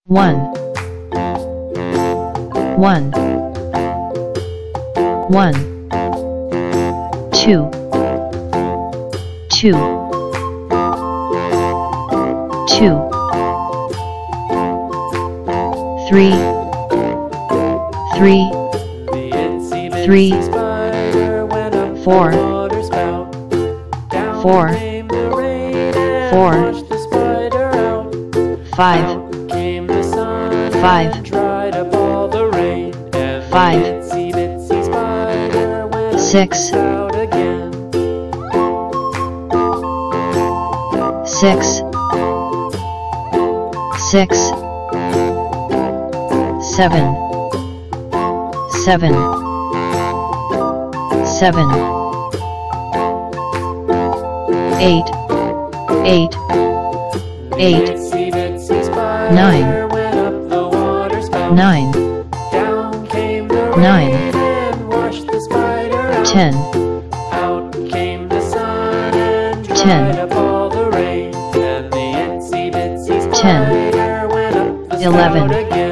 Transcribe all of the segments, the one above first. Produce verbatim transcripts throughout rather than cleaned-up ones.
one, one, one, two, two, two, three, three, three, four, four, four, five, five, five, six, six, six, seven, seven, seven, eight, eight, eight, nine, nine, nine, ten, ten, ten, eleven,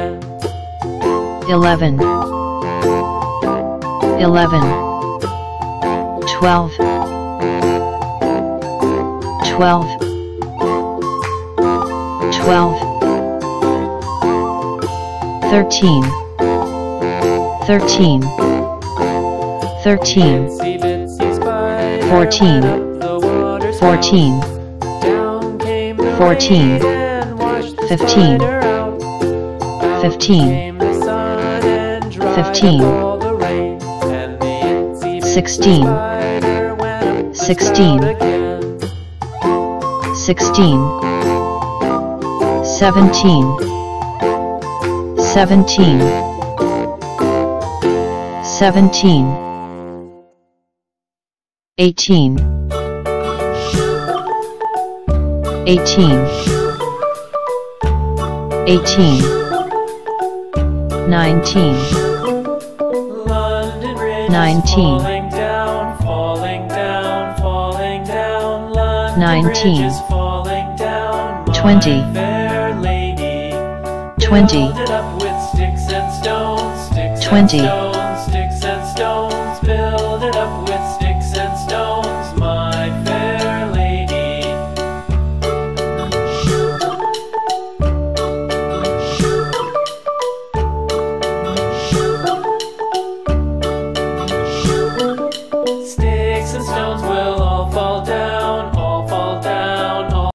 eleven, eleven, twelve, twelve, twelve, thirteen, thirteen, thirteen, fourteen, fourteen, fourteen, fifteen, fifteen, fifteen, sixteen, sixteen, sixteen, seventeen, seventeen, seventeen, eighteen, eighteen, eighteen, nineteen, nineteen, nineteen, twenty, twenty, twenty,